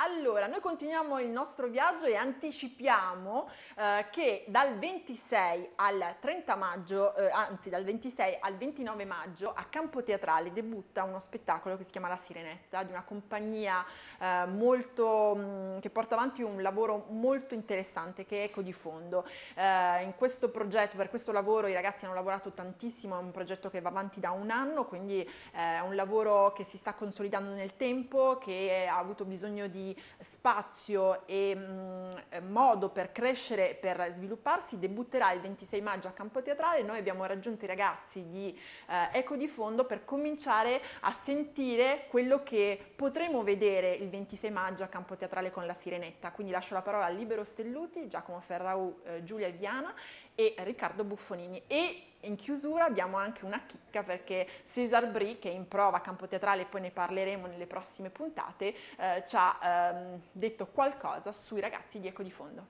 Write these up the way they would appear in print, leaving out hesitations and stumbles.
Allora, noi continuiamo il nostro viaggio e anticipiamo che dal 26 al 30 maggio, anzi dal 26 al 29 maggio a Campo Teatrale debutta uno spettacolo che si chiama La Sirenetta, di una compagnia che porta avanti un lavoro molto interessante che è Eco di Fondo. In questo progetto, per questo lavoro i ragazzi hanno lavorato tantissimo, è un progetto che va avanti da un anno, quindi è un lavoro che si sta consolidando nel tempo, che ha avuto bisogno di spazio e modo per crescere, per svilupparsi. Debutterà il 26 maggio a Campo Teatrale. Noi abbiamo raggiunto i ragazzi di Eco di Fondo per cominciare a sentire quello che potremo vedere il 26 maggio a Campo Teatrale con La Sirenetta. Quindi lascio la parola a Libero Stelluti, Giacomo Ferrau, Giulia Viana e Riccardo Buffonini. E in chiusura abbiamo anche una chicca, perché César Brie, che è in prova a Campo Teatrale e poi ne parleremo nelle prossime puntate, ci ha detto qualcosa sui ragazzi di Eco di Fondo.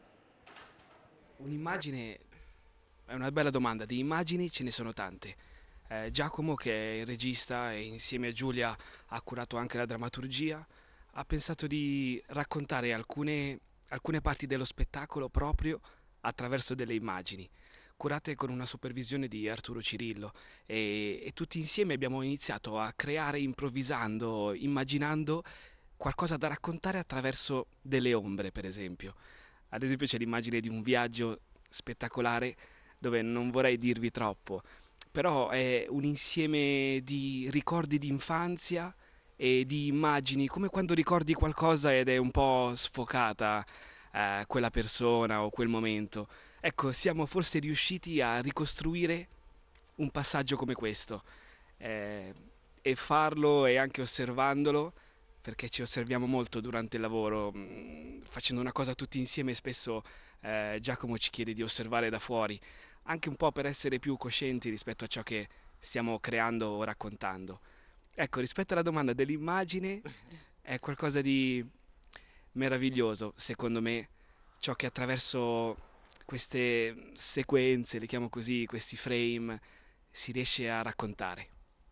Un'immagine è una bella domanda, di immagini ce ne sono tante. Giacomo, che è il regista e insieme a Giulia ha curato anche la drammaturgia, ha pensato di raccontare alcune parti dello spettacolo proprio attraverso delle immagini, curate con una supervisione di Arturo Cirillo e tutti insieme abbiamo iniziato a creare improvvisando, immaginando qualcosa da raccontare attraverso delle ombre, per esempio. Ad esempio c'è l'immagine di un viaggio spettacolare dove non vorrei dirvi troppo, però è un insieme di ricordi di infanzia e di immagini, come quando ricordi qualcosa ed è un po' sfocata quella persona o quel momento. Ecco, siamo forse riusciti a ricostruire un passaggio come questo eh, e farlo e anche osservandolo, perché ci osserviamo molto durante il lavoro, facendo una cosa tutti insieme spesso Giacomo ci chiede di osservare da fuori, anche un po' per essere più coscienti rispetto a ciò che stiamo creando o raccontando. Ecco, rispetto alla domanda dell'immagine, è qualcosa di meraviglioso, secondo me, ciò che attraverso queste sequenze, le chiamo così, questi frame, si riesce a raccontare.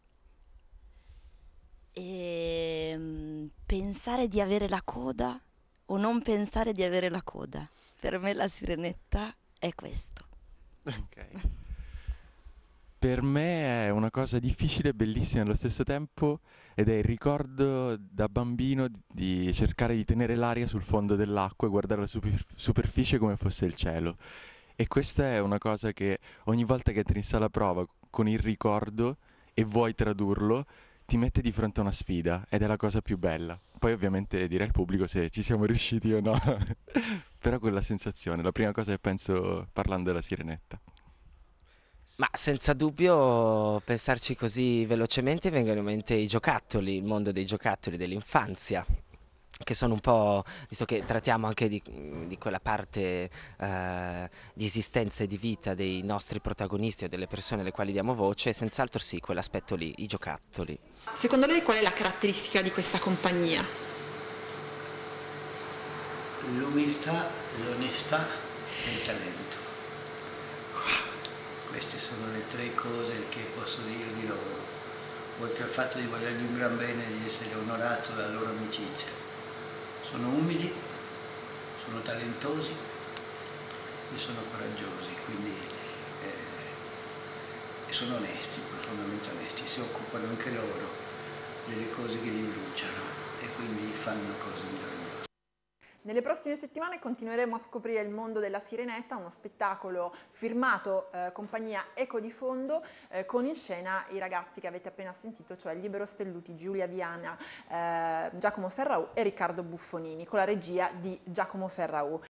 Pensare di avere la coda o non pensare di avere la coda. Per me la sirenetta è questo. Ok. Per me è una cosa difficile e bellissima allo stesso tempo ed è il ricordo da bambino di cercare di tenere l'aria sul fondo dell'acqua e guardare la superficie come fosse il cielo. E questa è una cosa che ogni volta che entri in sala prova con il ricordo e vuoi tradurlo, ti mette di fronte a una sfida ed è la cosa più bella. Poi ovviamente direi al pubblico se ci siamo riusciti o no, però quella sensazione, la prima cosa che penso parlando della Sirenetta. Ma senza dubbio, pensarci così velocemente vengono in mente i giocattoli, il mondo dei giocattoli dell'infanzia, che sono un po', visto che trattiamo anche di quella parte di esistenza e di vita dei nostri protagonisti o delle persone alle quali diamo voce, senz'altro sì, quell'aspetto lì, i giocattoli. Secondo lei qual è la caratteristica di questa compagnia? L'umiltà, l'onestà e il talento. Queste sono le tre cose che posso dire di loro, oltre al fatto di volergli un gran bene e di essere onorato dalla loro amicizia. Sono umili, sono talentosi e sono coraggiosi, quindi e sono onesti, profondamente onesti, si occupano anche loro delle cose che li bruciano e quindi fanno cose meravigliose. Nelle prossime settimane continueremo a scoprire il mondo della Sirenetta, uno spettacolo firmato compagnia Eco di Fondo, con in scena i ragazzi che avete appena sentito, cioè Libero Stelluti, Giulia Viana, Giacomo Ferrau e Riccardo Buffonini, con la regia di Giacomo Ferrau.